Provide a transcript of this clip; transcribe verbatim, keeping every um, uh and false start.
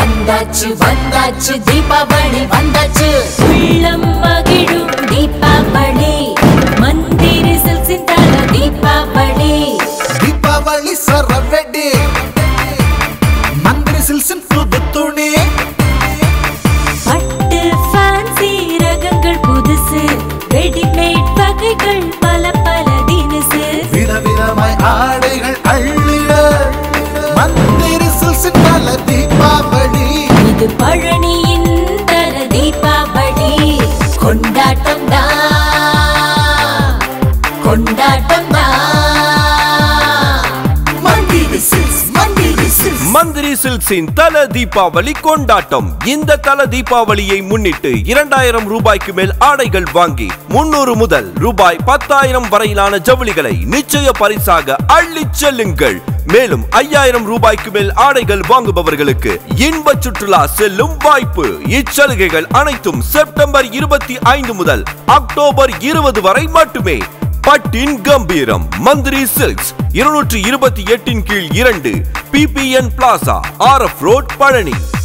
வந்தாச்சு வந்தாச்சு தீபாவளி வந்தாச்சு உள்ளம் மகிழும் தீபாவளி மந்திரி சில்க்ஸின் தல தீபாவளி தீபாவளி சரவெடி மந்திரி சில்க்ஸின் புது துணி பட்டு ஃபேன்சி ரகங்கள் புதுசு ரெடிமேட் வகைகள் பல பல தினசு விதவிதமாய் ஆடைகள் அள்ளிட மந்திரி சில்க்ஸின் தல தீபாவளி இது பழனியின் தல தீபாவளி கொண்டாட்டம் தான் கொண்டாட்டம் மந்திரி சில்க்ஸின் தல தீபாவளி கொண்டாட்டம். இந்த தல தீபாவளியை முன்னிட்டு இரண்டாயிரம் ரூபாய்க்கு மேல் ஆடைகள் வாங்கி முன்னூறு முதல் ரூபாய் பத்தாயிரம் வரையிலான ஜவுளிகளை நிச்சய பரிசாக அள்ளி செல்லுங்கள். மேலும் ஐயாயிரம் ரூபாய்க்கு மேல் ஆடைகள் வாங்குபவர்களுக்கு இன்ப சுற்றுலா செல்லும் வாய்ப்பு. இச்சலுகைகள் அனைத்தும் செப்டம்பர் இருபத்தி ஐந்து முதல் அக்டோபர் இருபது வரை மட்டுமே. பட்டின் கம்பீரம் மந்திரி சில்க்ஸ் இருநூற்றி இருபத்தி எட்டின் கீழ் இரண்டு PBN plaza R F road Palani.